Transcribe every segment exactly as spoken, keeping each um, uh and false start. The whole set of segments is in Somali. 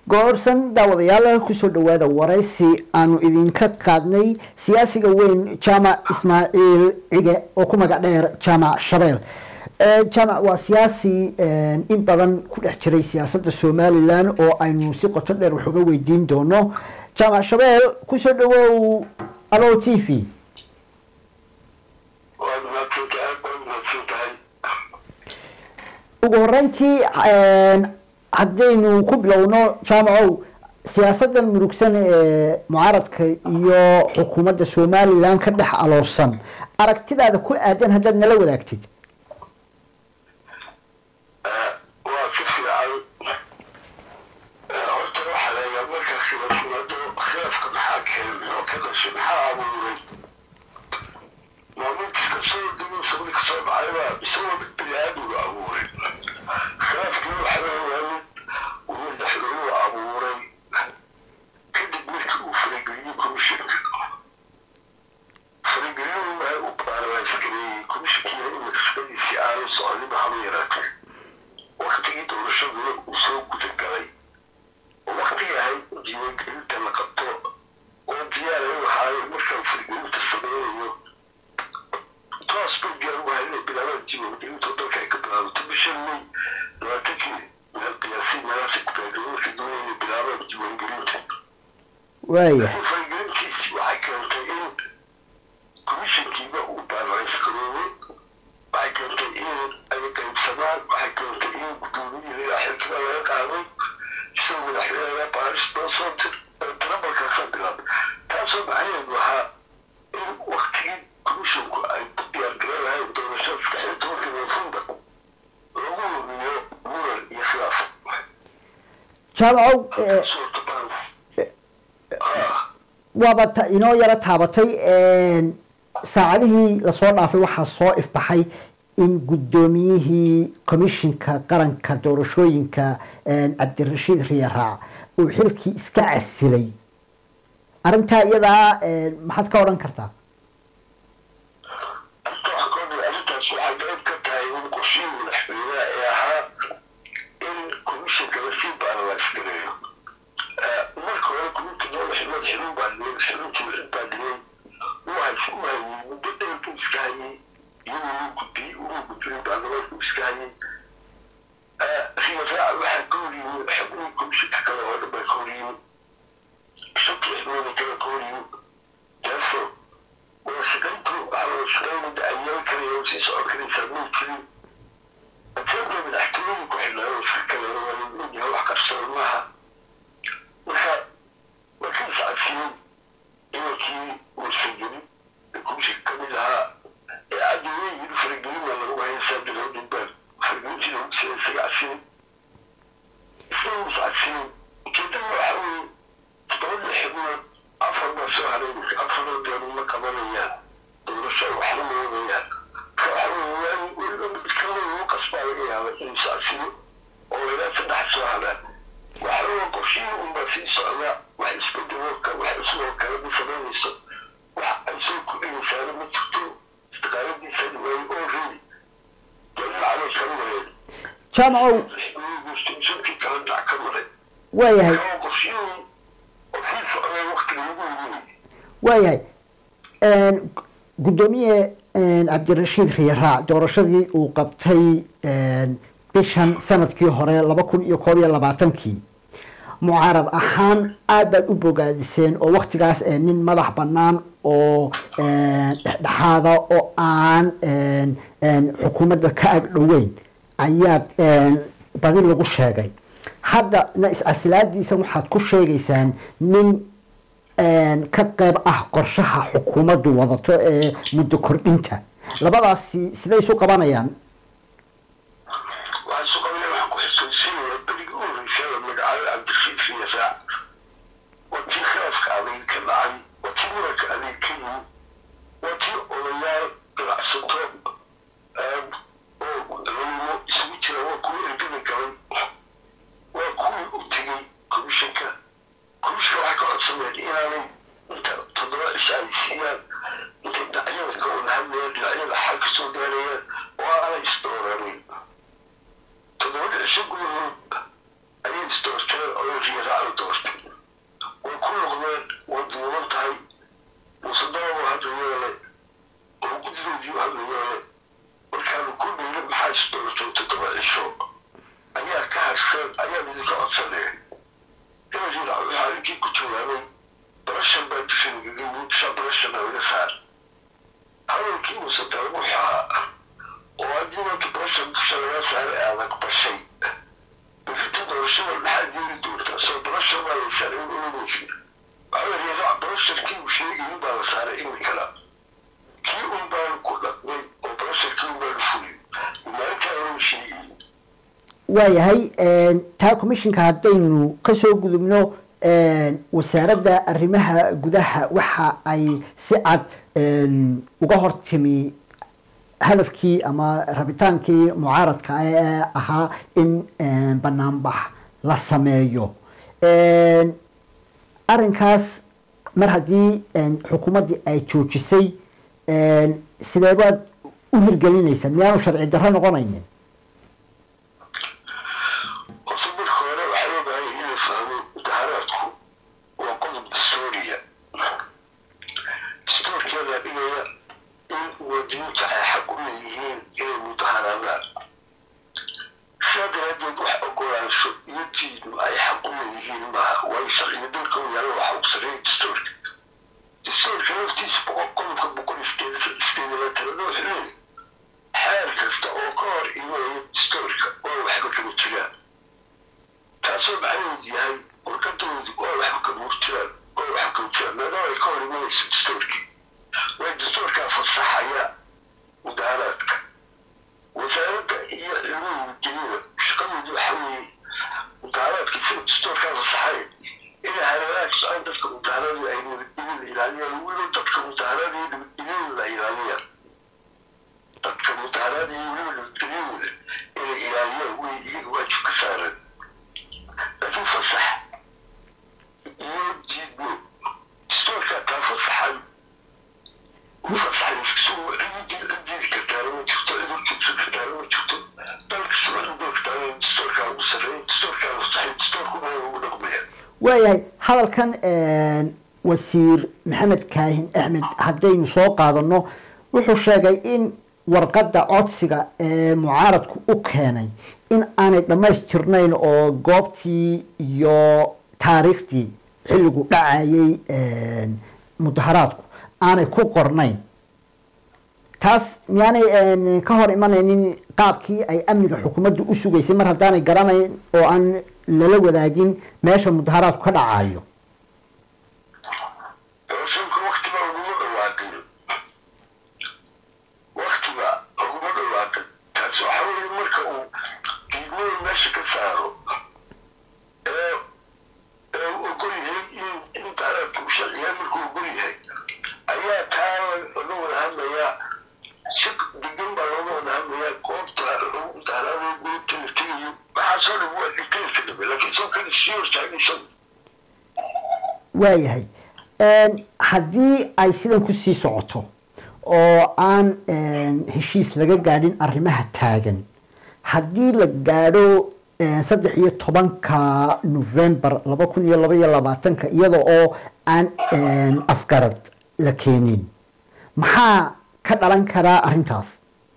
goorsan daawadayaal ku soo dhawaada waraysi aanu idinka qaadnay siyaasiga weyn Jaamac Ismaaciil Cige oo ku magac dheer Jaamac Shabeel. Jaamac waa siyaasi in badan ku dhex jiray siyaasadda Somaliland oo aynu si qoto dheer wax uga weydiin doono. Jaamac Shabeel ku soo dhawow Alo T V. ugu horeyntii haddaynu ku bilowno Jaamacow siyaasaddan murugsan ee mucaaradka iyo xukuumadda Somaliland ka dhex aloosan aragtidaada ku aadan haddaad nala wadaagtid. waa si fiican horta waxaa laga marka khilaafado khilaafka maxaa keenay oo ka dhashay maxaa abuuray maalinta soo dhigo sabir ka soo dhacayba isagoo bini'aadmiga abuuray khilaafkii waxaa laga waayay uu dhaxluu abuuray kadib markii uu farageliyey komishinka farageliyuu waxay u baarayskareeyey komishinkii inuu shaqadiisii aanu soconin haba yaraatay waqtigii doorashaduna uu soo gudagalay oo waqtigii ahayd in diiwaangelinta la qabto oo diyaaraya waxaaye markaan faragelinta sameynayo toos bay diyaar ugu hayn inay bilaabaan diiwaangelinta oo dalka ay ka bilaabato bishan may labaatankii meel qiyaasii meelaasay ku taagay markii doonaya inay bilaabaan diiwaangelinta waaya faragelintiisii waxay keentay in komishinkiiba uu baarayskareeyey waxay keentay in ay qaybsamaan waxay keentay in gudoomiyihii xilkiba laga qaaday isagoo madaxweynaha baaris loo soo tirabalkaasa bilaabay taasoo macnaheedu ahaa in waqtigii komishinku ay ku diyaargaranahayn doorashada saddex iyo tobankii noofembar lagu lumiyo muran iyo khilaaf Jaamacow waaba inoo yara taabatay saacadihii lasoo dhaafay waxaa soo ifbaxay in gudoomiyihii komishinka qaranka doorashooyinka Cabdirashiid Riyaraac uu xilkii iska casilay arintaa iyadaa maxaad ka oran kartaa arrintaas waxay qayb ka tahay in qorshihii madaxweynaha ee ahaa in komishinka lasii baaralaysgareeyo marka hore kuminka madaxweyne xilin baa dhigay xilintii wixii baa dhigay uu haysa u hayay muddo dheer buu iska hayay iyadoo uu gudbiyey uu gudbiyey baarlamaanku iska hayay Riyaraac waxaa ka horiyey xubnihii komishinka kale oo dhan baa ka horiyey shantii xubnooda kale ka horiyey taasoo wadashaqayntu waxaa wada shaqaynada ayaan karaya sii socon karaysaa may jirin ateenta madaxtooyada ku xidhnaayo iska kale waa laogyahay wax qarsada maaha marka markii iscadsiiyey inankii warsangelin ee komishinka ka mid ahaa ee caddeeyey yidhi faragelin baa lagu haysaa biloodin baan faragelintii lagu siiyay isaga cadsiiyey isagoo iscadsiiyey ujeedada waxaa weeye toddobadii xibnood afar baa soo haray afaroo deenu ma qabanayaan doorasho waxna ma wadayaan waxa weeye weliba mid kale lagu qasbaa laga yaaba inuu iscadsiyo oo ilaa saddex soo haraan waxa weeye qorshihii unbaa sii socda wax isbedelo wax isagoo kale ma samaynayso wax ay soo kordhinaysaana ma jirto istiqaaladiisani waay oo reedi doonaca kala mareen Jaamacow shantii kala dhac ka maray waayahay qorshihii oo sii socda waqtiga lagu weydiinay waayahay gudoomiye Cabdirashiid Riyaraac doorashadii uu qabtay bishan sanadkii hore laba kun iyo koob iyo labaatankii mucaarad ahaan aad baad u bogaadiseen oo waqtigaas nin madax bannaan oo dhexdhexaada oo aan xukuumadda ka ag dhoweyn ayaad badi lagu sheegay hadda na is-casilaadiisa waxaad ku sheegaysaan nin ka qayb ah qorshaha xukuumaddu wadato ee muddo kordhinta labadaasi siday isu qabanayaan waxaan isu qabanaya waxaan ku xasuusinayaa berigii u horreysay magacaada Cabdirashiid Riyaraac waa tii khilaafka adeeg ka dhacay waa tii muranka adeeg ka yimi waa tii odayaal ganacsato oo culimo isugu jira waa kuwa ergada galay waa kuwii u tegey komishinka komishinka waxay ka codsanayaan inaanay inta toddoba cisho ay siiyaan intay dhinacyada ka wada hadlayaan dhinacyada xal ka soo gaarayaan oo aanay برشة برشة ناس على أنا كبشي بفترة برشة المحل يريد دورته صار برشة ما يسألون ولا يشي أول يرجع برشة كي وشيء يبغى صار إيه الكلام كي يبغى كل وبرشة كي يبغى الفولي وما كان شيء waayahay taa commissionka haddaynu kasoo gudubno wasaaradda arrimaha gudaha waxa ay si cad uga hortimi hadafkii ama rabitaankii mucaaradka ee ahaa in banaanbax la sameeyo arrinkaas mar haddii xukuumaddii ay joojisay sidee baad u hirgelinaysa miyaanu sharci darro noqonaynin waayahay hadalkan wasiir maxamed kaahin axmed haddaynu soo qaadano wuxuu sheegay in warqadda codsiga ee mucaaradku u keenay in aanay dhammaystirnayn oo goobtii iyo taariikhdii xilligu dhacayay mudaharaadku aanay ku qornayn taas miyaanay ka hor imanaynin qaabkii ay amniga xukuumaddu u sugaysay mar haddaanay garanayn oo aan lala wadaagin meesha mudaharaadku ka dhacayo waayahay haddii ay sidan kusii socoto oo aan heshiis laga gaadhin arrimaha taagan haddii la gaadho saddex iyo tobanka november laba kun iyo laba iyo labaatanka iyada oo aan afgarad la keenin maxaa ka dhalan karaa arrintaas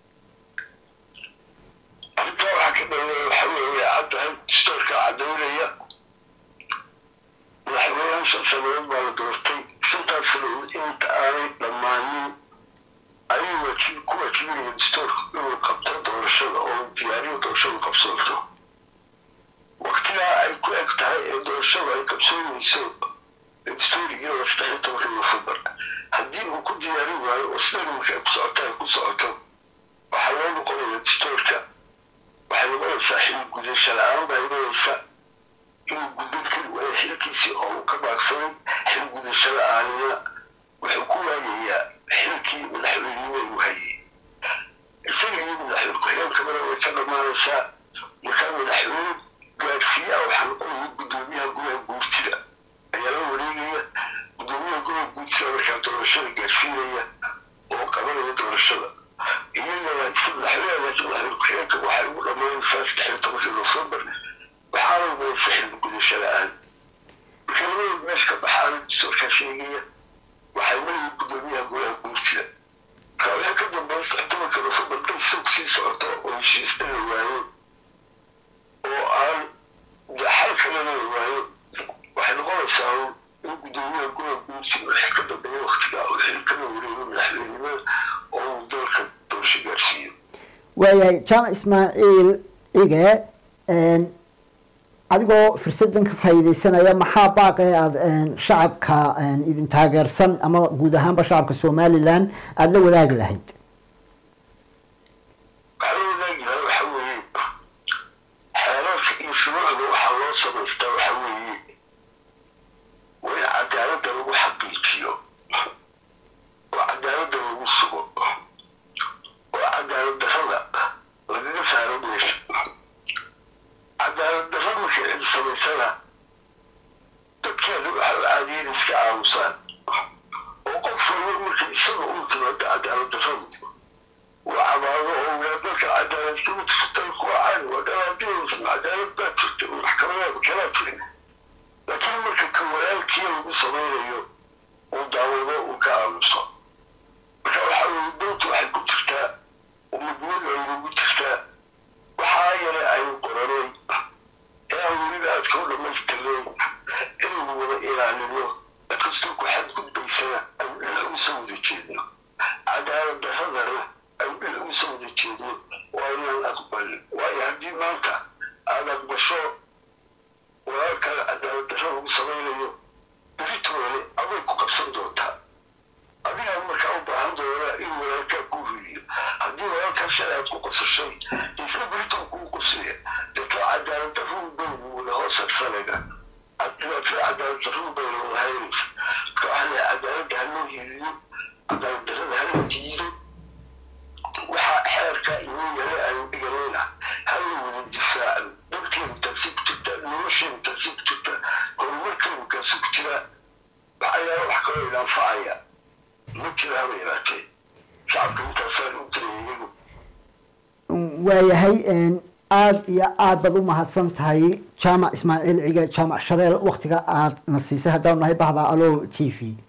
سنوات بعد دورتين شنطة سنوات انت آني لماني أي وكيل كو وكيل من دستور قبطة دورشان أو دياري ودورشان قبصلته وقتها أي كو أكتها دورشان أي قبصل يسو الدستور يجي وستحيل توقي وفبر هدين هو كو دياري وعي وصلنا مكي قصعتها قصعتها وحلوان قولي الدستور كا وحلوان صاحب قدش العام بأيضا يسا inuu gudbadkan waa xilkiisii oo ka baaqsaday xil gudashada aanina wuxuu ku waagayaa xilkii madaxweynenimo uu hayay isaga iyo madaxweyne ku-xigeenkamana way ka dhammaanaysaa markaa madaxweyne gaadhsiiya waxaa noqonaya guddoomiyaha golaha guurtida ayaa la wareegaya guddoomiyaha golaha guurtida markaa doorashada gaadhsiinaya oo qabanaya doorashada iyagana si madaxweyne laakiin madaxweyne ku-xigeenka waxay ugu dhammaanaysaa saddex iyo tobankii nofembar وحاول ما يسحب كل شيء الآن وكانوا ماسكة بحالة سوركا شيئية وحاول يقدميها قولها بمثلة قالوا لها كده بس اعتبر كانوا في بلطان سوق سي سعطاء ويشي يسأل الوعيون وقال ده حال كلنا الوعيون وحين غلط سعوا يقدميها قولها بمثلة والحكا ده بيه واختلاء والحين كانوا يريدون من أحلى الإيمان وهو دور كان دور شي جارسية waayahay jaamac ismaaciil ige adigoo fursadan ka faa'iidaysanaya maxaa baaqee aada shacabka idin taageersan ama guud ahaanba shacabka somaliland aada la wadaagi lahayd shuruucda waxaa loo samaystaa waxa weeye waa in cadaaladda lagu xaqiijiyo oo cadaaladda lagu sugo oo cadaalad darrada lagaga saaro meesha cadaalad darra markay cid samaysana dadkeeda waxaa caadiyin iska aamusaan oo qof walba marka isaga uu timaado cadaalad darradu waa cabaado oo dadka cadaalad kagu tirtan kuwa caan waa dhalaadiyoosa cadaalad baa jirta maxkamadaaba kalaa jirin laakiin marka ka walaalkii lagu samaynayo uu daawado uu ka aamuso marka waxaa weye dowta waxay ku jirtaa ummadnimadu ay ugu jirtaa waxaa yare aynu qoranay ee aan weliba aad kau dhamaystirnayn inaynu wada ilaalino dad kastoo ku xadgudbaysana aynu dhinac ugu soo wada jeedno cadaalad darradana aynu dhinac ugu soo wada jeedno waa inaan aqbalin waayo haddii maanta aad aqbasho walaalkaaga cadaalad darra lagu samaynayo beritoole aday ku qabsan doontaa adigaa markaa u baahan doonaa in walaalkaa kuu ridiyo haddii walaalkaa shalay aad ku qosashay isla beritool kuu qosaya deeto cadaalad darruu baynu wada hoos arsanaga dhibaatada cadaalad darruu bayna wada haynaysa marka waxaa leeyahay cadaaladda haloo hiiliyo cadaalad darrada hala diido waxaa xeerka inuu yale aynu dhiganayna hala wada difaacan dadkeenu taasi ku jirta nolosheenu taasi ku jirta horumarkeenu kaasi ku jira waxayaa wax kaloo inaanfacaya ma jira haba yaraatee shacabka intaasaan u tiraya iyagu waayahay aada iyo aad baad u mahadsan tahay jaamac ismaaciil cige jaamac shabeel waktiga aada na siisay haddaanu nahay bahda alo t v